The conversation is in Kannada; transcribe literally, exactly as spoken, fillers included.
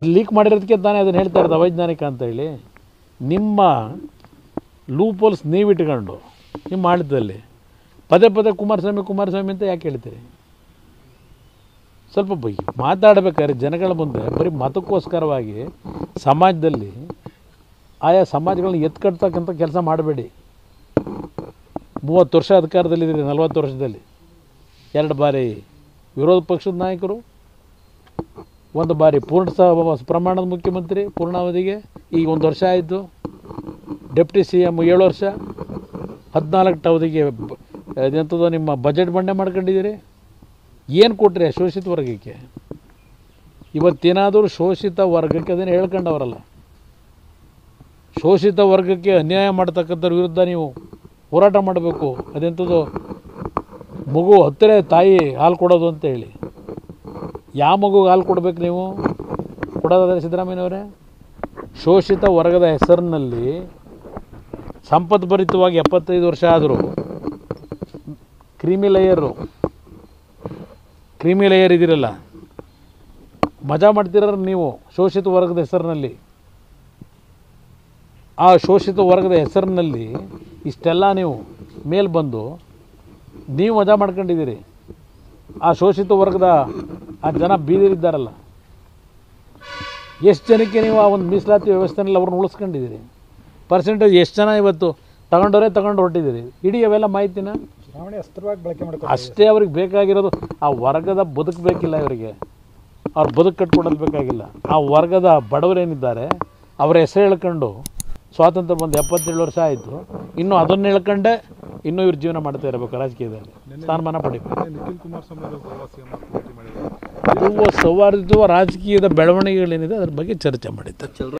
ಲೀಕ್ ಮಾಡಿರೋದಕ್ಕೆ ತಾನೇ ಅದನ್ನು ಹೇಳ್ತಾ ಇರೋದು ಅವೈಜ್ಞಾನಿಕ ಅಂತ ಹೇಳಿ. ನಿಮ್ಮ ಲೂಪೋಲ್ಸ್ ನೀವಿಟ್ಕೊಂಡು ನಿಮ್ಮ ಆಡಳಿತದಲ್ಲಿ ಪದೇ ಪದೇ ಕುಮಾರಸ್ವಾಮಿ ಕುಮಾರಸ್ವಾಮಿ ಅಂತ ಯಾಕೆ ಹೇಳ್ತೀರಿ? ಸ್ವಲ್ಪ ಬೈ ಮಾತಾಡಬೇಕಾದ್ರೆ ಜನಗಳ ಮುಂದೆ ಬರೀ ಮತಕ್ಕೋಸ್ಕರವಾಗಿ ಸಮಾಜದಲ್ಲಿ ಆಯಾ ಸಮಾಜಗಳನ್ನ ಎತ್ಕಟ್ತಕ್ಕಂಥ ಕೆಲಸ ಮಾಡಬೇಡಿ. ಮೂವತ್ತು ವರ್ಷ ಅಧಿಕಾರದಲ್ಲಿದ್ದೀರಿ, ನಲ್ವತ್ತು ವರ್ಷದಲ್ಲಿ ಎರಡು ಬಾರಿ ವಿರೋಧ ಪಕ್ಷದ ನಾಯಕರು, ಒಂದು ಬಾರಿ ಪೂರ್ಣ ಸ ಪ್ರಮಾಣದ ಮುಖ್ಯಮಂತ್ರಿ ಪೂರ್ಣಾವಧಿಗೆ, ಈಗ ಒಂದು ವರ್ಷ ಆಯಿತು. ಡೆಪ್ಟಿ ಸಿ ಎಮ್ ಏಳು ವರ್ಷ, ಹದಿನಾಲ್ಕು ಅವಧಿಗೆ ಎಂಥದ್ದು ನಿಮ್ಮ ಬಜೆಟ್ ಮಂಡನೆ ಮಾಡ್ಕೊಂಡಿದ್ದೀರಿ. ಏನು ಕೊಟ್ಟರೆ ಶೋಷಿತ ವರ್ಗಕ್ಕೆ? ಇವತ್ತೇನಾದರೂ ಶೋಷಿತ ವರ್ಗಕ್ಕೆ ಅದನ್ನು ಹೇಳ್ಕೊಂಡವರಲ್ಲ, ಶೋಷಿತ ವರ್ಗಕ್ಕೆ ಅನ್ಯಾಯ ಮಾಡ್ತಕ್ಕಂಥವ್ರ ವಿರುದ್ಧ ನೀವು ಹೋರಾಟ ಮಾಡಬೇಕು. ಅದೆಂಥದ್ದು ಮಗು ಹತ್ತಿರ ತಾಯಿ ಹಾಲು ಕೊಡೋದು ಅಂತ ಹೇಳಿ, ಯಾವ ಮಗುಗೆ ಹಾಲು ಕೊಡಬೇಕು ನೀವು? ಕೊಡೋದಾದರೆ ಸಿದ್ದರಾಮಯ್ಯನವರೇ, ಶೋಷಿತ ವರ್ಗದ ಹೆಸರಿನಲ್ಲಿ ಸಂಪತ್ಭರಿತವಾಗಿ ಎಪ್ಪತ್ತೈದು ವರ್ಷ ಆದರೂ ಕ್ರೀಮಿ ಲೇಯರು ಕ್ರೀಮಿ ಲೇಯರ್ ಇದಿರಲ್ಲ, ಮಜಾ ಮಾಡ್ತಿರ ನೀವು ಶೋಷಿತ ವರ್ಗದ ಹೆಸರಿನಲ್ಲಿ. ಆ ಶೋಷಿತ ವರ್ಗದ ಹೆಸರಿನಲ್ಲಿ ಇಷ್ಟೆಲ್ಲ ನೀವು ಮೇಲೆ ಬಂದು ನೀವು ಮಜಾ ಮಾಡ್ಕೊಂಡಿದ್ದೀರಿ. ಆ ಶೋಷಿತ ವರ್ಗದ ಆ ಜನ ಬೀದಿರಿದ್ದಾರಲ್ಲ, ಎಷ್ಟು ಜನಕ್ಕೆ ನೀವು ಆ ಒಂದು ಮೀಸಲಾತಿ ವ್ಯವಸ್ಥೆನಲ್ಲಿ ಅವ್ರನ್ನ ಉಳಿಸ್ಕೊಂಡಿದ್ದೀರಿ? ಪರ್ಸೆಂಟೇಜ್ ಎಷ್ಟು ಜನ ಇವತ್ತು ತಗೊಂಡವರೇ ತಗೊಂಡು ಹೊರಟಿದ್ದೀರಿ? ಇಡೀ ಅವೆಲ್ಲ ಮಾಹಿತಿನ ಅಸ್ತ್ರವಾಗಿ ಬಳಕೆ ಮಾಡ್ಕೊಂಡು ಅಷ್ಟೇ ಅವ್ರಿಗೆ ಬೇಕಾಗಿರೋದು. ಆ ವರ್ಗದ ಬದುಕಬೇಕಿಲ್ಲ, ಇವರಿಗೆ ಅವ್ರ ಬದುಕು ಕಟ್ಕೊಡೋದು ಬೇಕಾಗಿಲ್ಲ. ಆ ವರ್ಗದ ಬಡವರೇನಿದ್ದಾರೆ ಅವರ ಹೆಸರು ಹೇಳ್ಕೊಂಡು ಸ್ವಾತಂತ್ರ್ಯ ಬಂದು ಎಪ್ಪತ್ತೇಳು ವರ್ಷ ಆಯಿತು, ಇನ್ನೂ ಅದನ್ನು ಹೇಳ್ಕೊಂಡೆ ಇನ್ನೂ ಇವ್ರು ಜೀವನ ಮಾಡ್ತಾ ಇರಬೇಕು ರಾಜಕೀಯದಲ್ಲಿ, ಸ್ಥಾನಮಾನ ಪಡಿಬೇಕು. ನಿಖಿಲ್ ಕುಮಾರಸ್ವಾಮಿ ಸೌಹಾರ್ದ ರಾಜಕೀಯದ ಬೆಳವಣಿಗೆಗಳೇನಿದೆ ಅದ್ರ ಬಗ್ಗೆ ಚರ್ಚೆ ಮಾಡಿದ್ದಾರೆ.